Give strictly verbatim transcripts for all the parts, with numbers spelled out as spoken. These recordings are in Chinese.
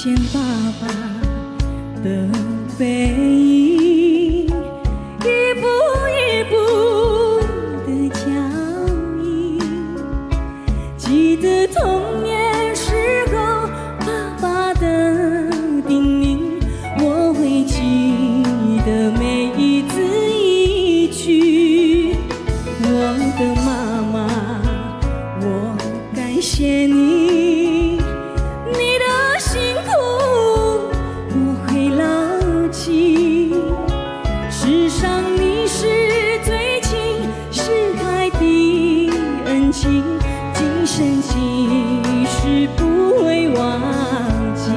见爸爸的背影，一步一步的脚印，记得童年时候爸爸的叮咛，我会记得每一字一句。我的妈妈，我感谢你，你的辛苦我会牢记。世上你是最亲，是爱的恩情，今生今世不会忘记。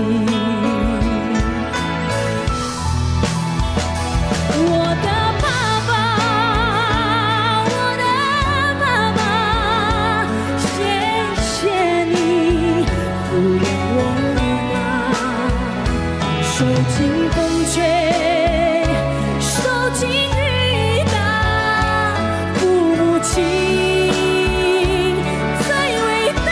我的爸爸，我的爸爸，谢谢你抚养我大，受尽风吹，受尽雨打，父母亲最伟大。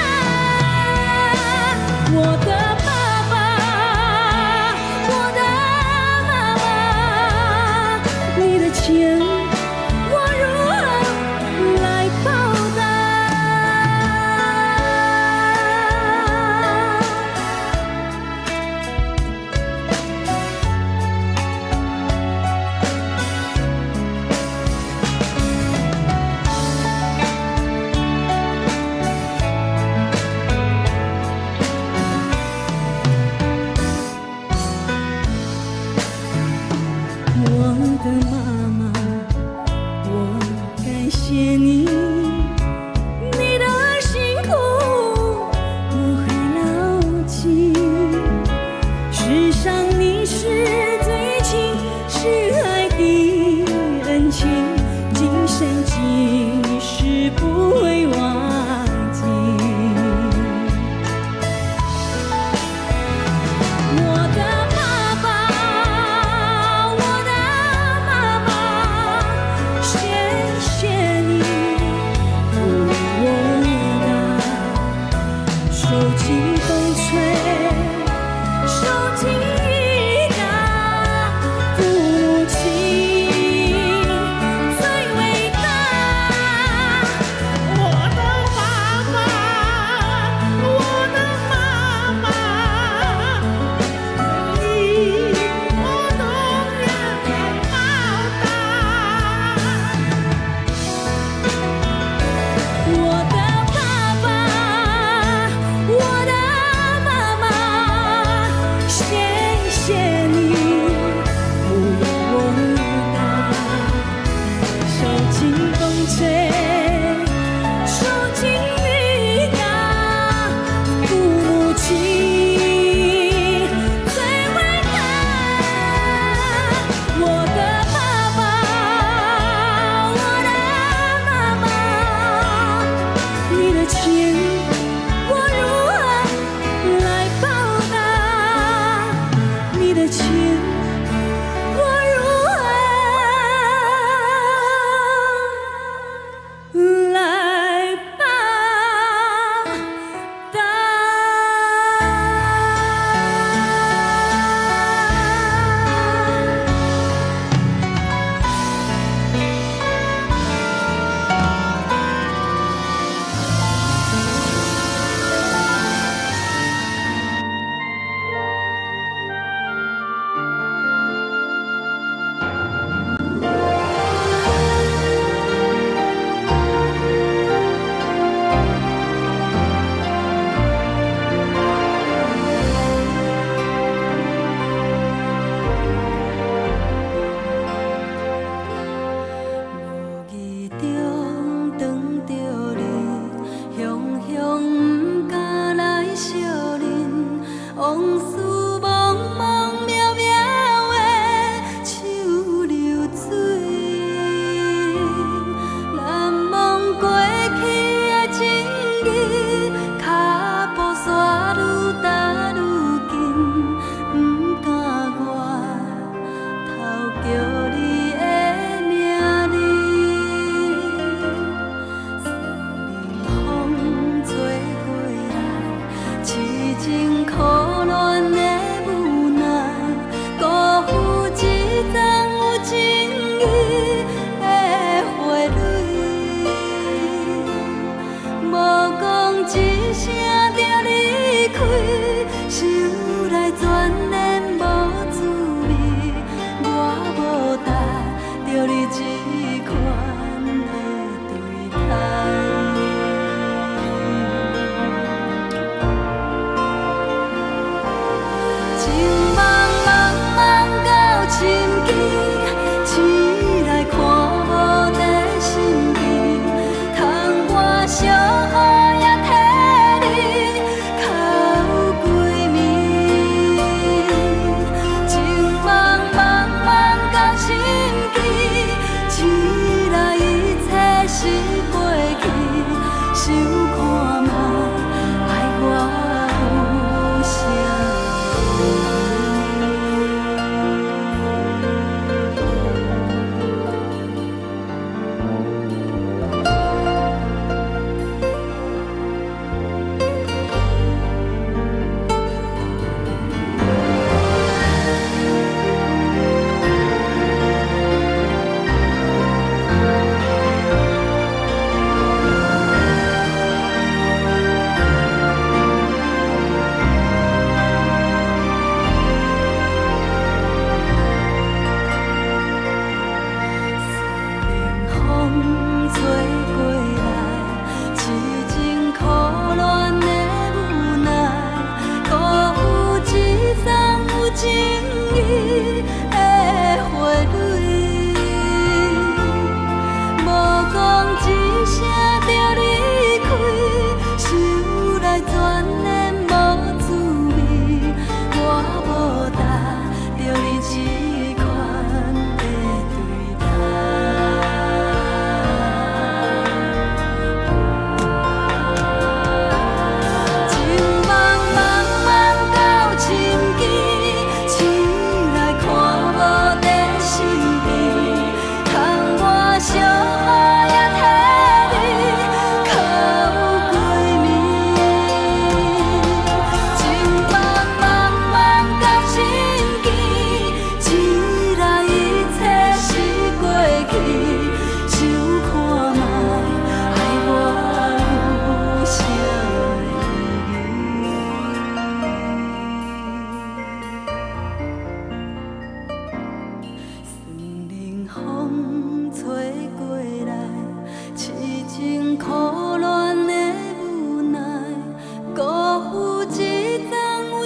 我的爸爸，我的妈妈，你的情我如何来报答？我的妈妈，我感谢你，你的辛苦我会牢记。世上你是最亲，是爱的恩情，今生今世不会忘记。我的爸爸，我的妈妈，谢谢你抚养我大，受尽风吹，受尽雨打，父母亲最伟大。我的爸爸，我的妈妈，你我永远来报答。我的爸爸，我的妈妈，谢谢你抚养我大，受尽风吹，受尽雨打，父母亲最伟大。我的爸爸，我的妈妈，你的情我如何来报答？你的情我如何来报答？无意中撞着你，雄雄不敢来惜恁，往事茫茫渺渺的手流水，难忘过去的情谊，脚步煞愈踏愈近，不敢我头叫你的名字。森林风吹过来，痴情可恋的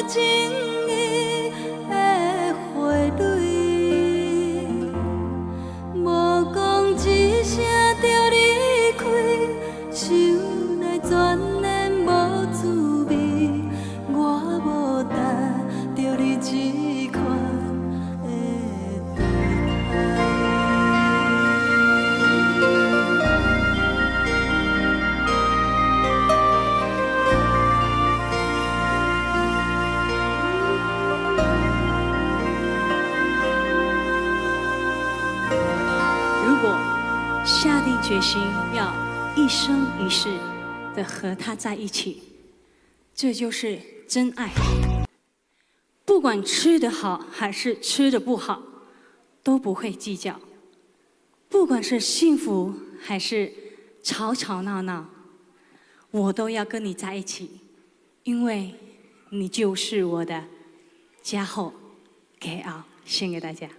情意的花蕊，无讲一声就离开，手内全然无滋味。我无等着你这款的对待。 如果下定决心要一生一世的和他在一起，这就是真爱。不管吃得好还是吃得不好，都不会计较；不管是幸福还是吵吵闹闹，我都要跟你在一起，因为你就是我的家后给傲。献给大家。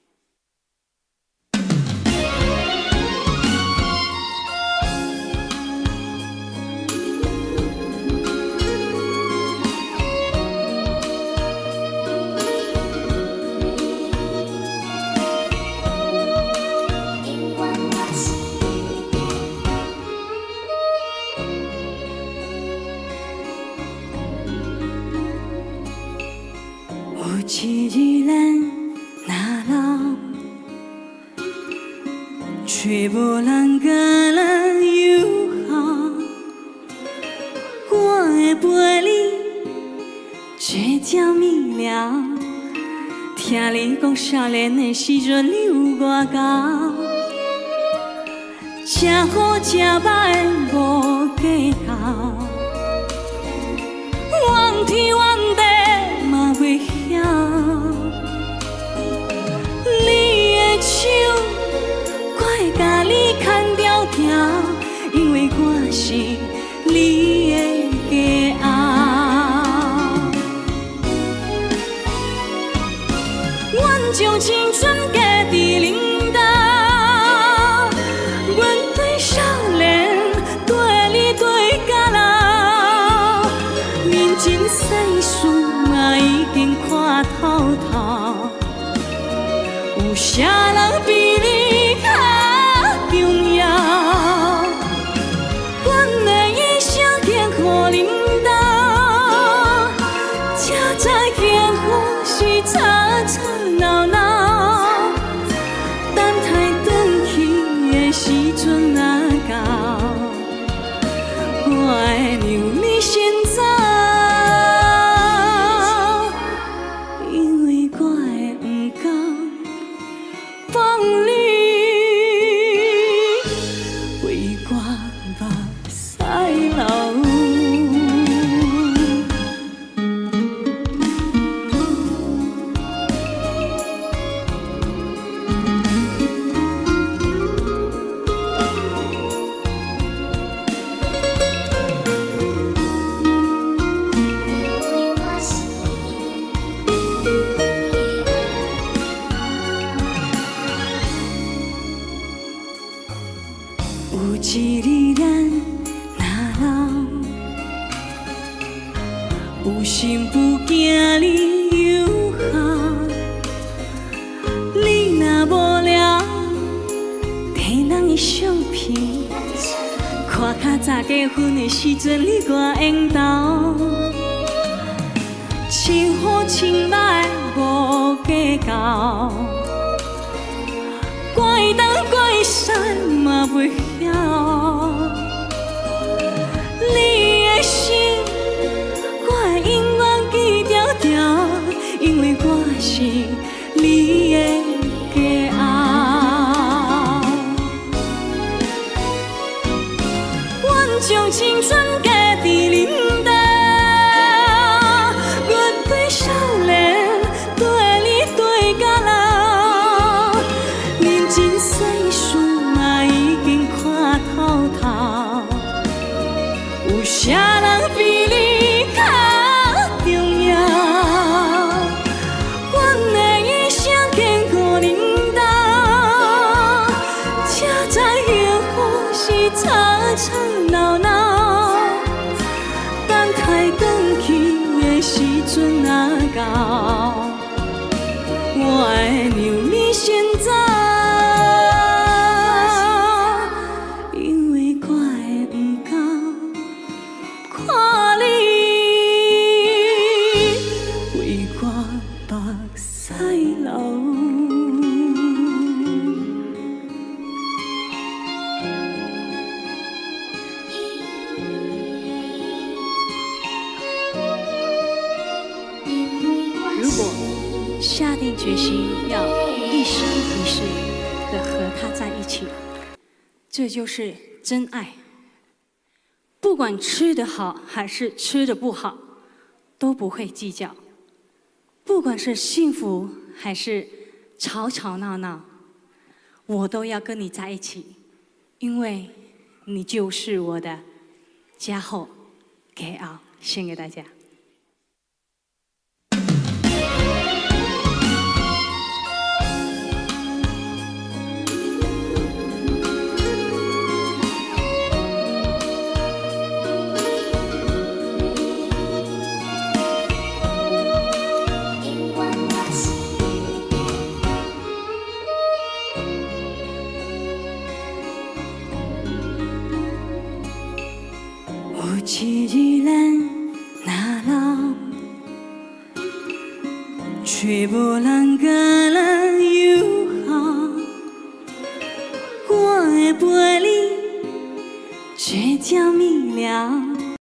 一日咱若老，却无人甲咱友好。我会陪你做鸟眠了，听你讲少年的时阵你有偌高，正好正歹无计较，怨天怨地嘛袂晓。你的手，我会甲你牵条条，因为我是你的家后。阮将青春加伫恁家，阮对少年，对你对到老，人情世事嘛已经看透透，有啥人比你较重要？阮的一生献予恁家，才知幸福是吵吵闹闹，等待转去的时阵若到，我会让你先走。有一日咱若老，有心不惊你友好，你若无聊，摕咱的相片，看较早结婚的时阵你偌缘投，亲好亲歹无计较。怪东怪西嘛袂晓，你的心我会永远记条条，因为我是你的家后。阮将青春加伫恁家，阮对少年，对你对到老。真世事嘛已经看透透，有啥人比你较重要？阮的一生献予阵啊到，我会让你先走，因为我会不敢看你为我目屎流。 如果下定决心要一生一世的和他在一起，这就是真爱。不管吃得好还是吃得不好，都不会计较；不管是幸福还是吵吵闹闹，我都要跟你在一起，因为你就是我的家后给傲，献给大家。 有一日咱若老，却无人甲咱友好，我会陪你，这条蜜了。